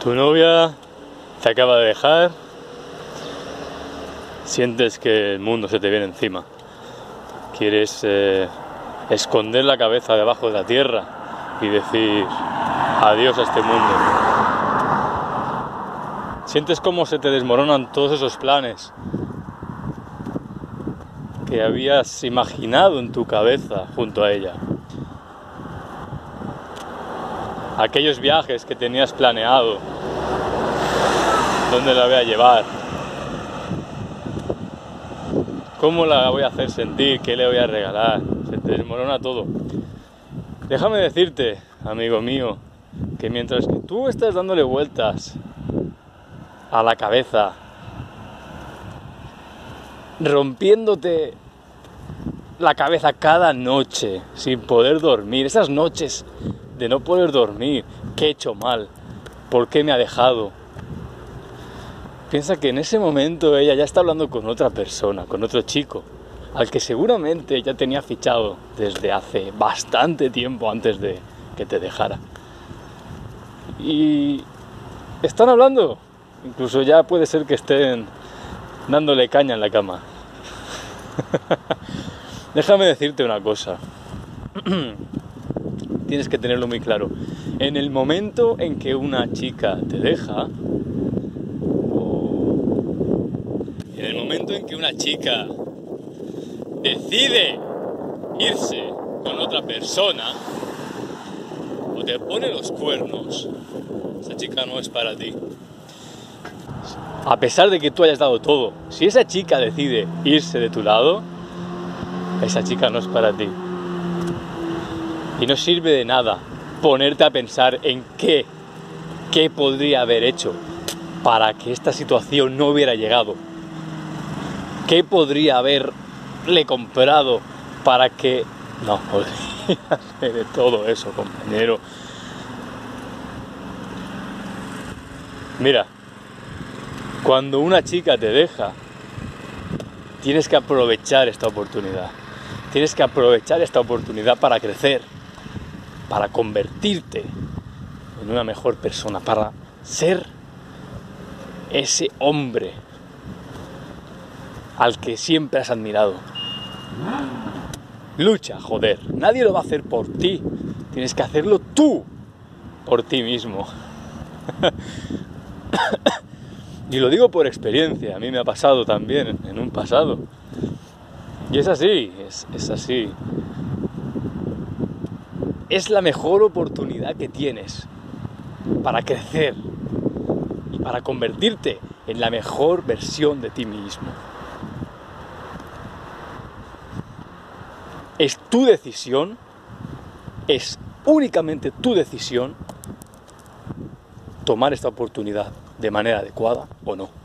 Tu novia te acaba de dejar, sientes que el mundo se te viene encima, quieres esconder la cabeza debajo de la tierra y decir adiós a este mundo. Sientes cómo se te desmoronan todos esos planes que habías imaginado en tu cabeza junto a ella. Aquellos viajes que tenías planeado, dónde la voy a llevar, cómo la voy a hacer sentir, qué le voy a regalar, se te desmorona todo. Déjame decirte, amigo mío, que mientras que tú estás dándole vueltas a la cabeza, rompiéndote la cabeza cada noche sin poder dormir, esas noches de no poder dormir, ¿qué he hecho mal? ¿Por qué me ha dejado? Piensa que en ese momento ella ya está hablando con otra persona, con otro chico, al que seguramente ya tenía fichado desde hace bastante tiempo antes de que te dejara. Y están hablando, incluso ya puede ser que estén dándole caña en la cama. Déjame decirte una cosa. Tienes que tenerlo muy claro. En el momento en que una chica te deja, en el momento en que una chica decide irse con otra persona o te pone los cuernos, esa chica no es para ti. A pesar de que tú hayas dado todo, si esa chica decide irse de tu lado, esa chica no es para ti. Y no sirve de nada ponerte a pensar en qué podría haber hecho para que esta situación no hubiera llegado. ¿Qué podría haberle comprado para que... No, olvídate de todo eso, compañero. Mira, cuando una chica te deja, tienes que aprovechar esta oportunidad. Tienes que aprovechar esta oportunidad para crecer, para convertirte en una mejor persona, para ser ese hombre al que siempre has admirado. Lucha, joder, nadie lo va a hacer por ti, tienes que hacerlo tú, por ti mismo. Y lo digo por experiencia, a mí me ha pasado también en un pasado. Y es así, es así. Es la mejor oportunidad que tienes para crecer y para convertirte en la mejor versión de ti mismo. Es tu decisión, es únicamente tu decisión tomar esta oportunidad de manera adecuada o no.